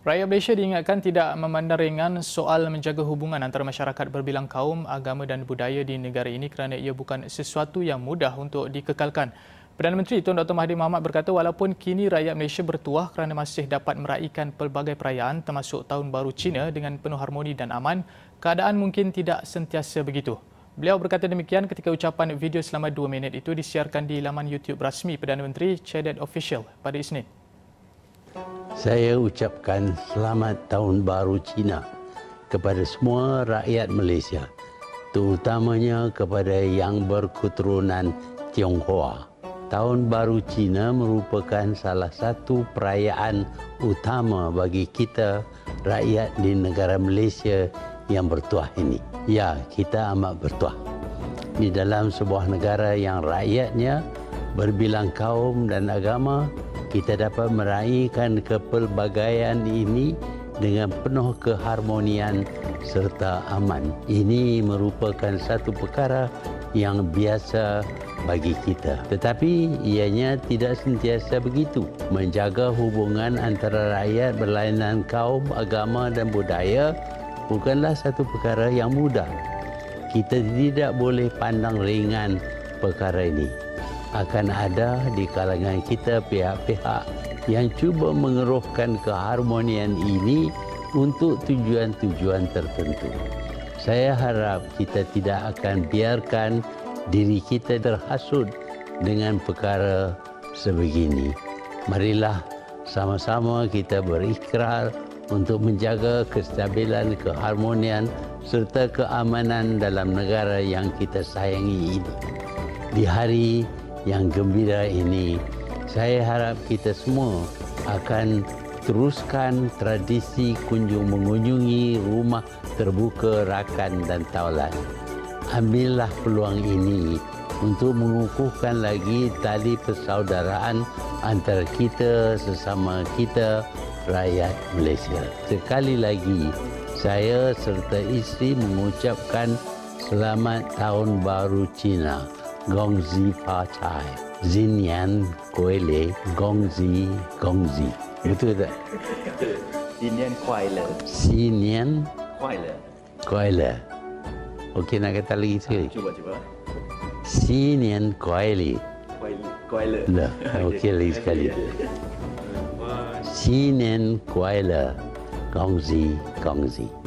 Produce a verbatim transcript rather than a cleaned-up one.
Rakyat Malaysia diingatkan tidak memandang ringan soal menjaga hubungan antara masyarakat berbilang kaum, agama dan budaya di negara ini kerana ia bukan sesuatu yang mudah untuk dikekalkan. Perdana Menteri Tun Doktor Mahathir Mohamad berkata walaupun kini rakyat Malaysia bertuah kerana masih dapat meraihkan pelbagai perayaan termasuk Tahun Baru Cina dengan penuh harmoni dan aman, keadaan mungkin tidak sentiasa begitu. Beliau berkata demikian ketika ucapan video selama dua minit itu disiarkan di laman YouTube rasmi Perdana Menteri Cadet Official pada Isnin. Saya ucapkan selamat Tahun Baru Cina kepada semua rakyat Malaysia, terutamanya kepada yang berketurunan Tionghoa. Tahun Baru Cina merupakan salah satu perayaan utama bagi kita rakyat di negara Malaysia yang bertuah ini. Ya, kita amat bertuah. Di dalam sebuah negara yang rakyatnya berbilang kaum dan agama, kita dapat meraihkan kepelbagaian ini dengan penuh keharmonian serta aman. Ini merupakan satu perkara yang biasa bagi kita. Tetapi ianya tidak sentiasa begitu. Menjaga hubungan antara rakyat berlainan kaum, agama dan budaya bukanlah satu perkara yang mudah. Kita tidak boleh pandang ringan perkara ini. Akan ada di kalangan kita pihak-pihak yang cuba mengeruhkan keharmonian ini untuk tujuan-tujuan tertentu. Saya harap kita tidak akan biarkan diri kita terhasut dengan perkara sebegini. Marilah sama-sama kita berikrar untuk menjaga kestabilan, keharmonian serta keamanan dalam negara yang kita sayangi ini. Di hari yang gembira ini, saya harap kita semua akan teruskan tradisi kunjung mengunjungi rumah terbuka rakan dan taulan. Ambillah peluang ini untuk mengukuhkan lagi tali persaudaraan antara kita sesama kita rakyat Malaysia. Sekali lagi, saya serta isteri mengucapkan selamat Tahun Baru Cina. Gongzi Fa Chai, Zinian Kuele, Gongzi Gongzi. Betul tak? Sinian Kuala. Sinian Kuala. Kuala. Okey, nak kata lagi sekali. Cuba cuba. Sinian Kuala. Kuala. Kuala. Lah, okey lagi sekali. Sinian Kuala, Gongzi Gongzi.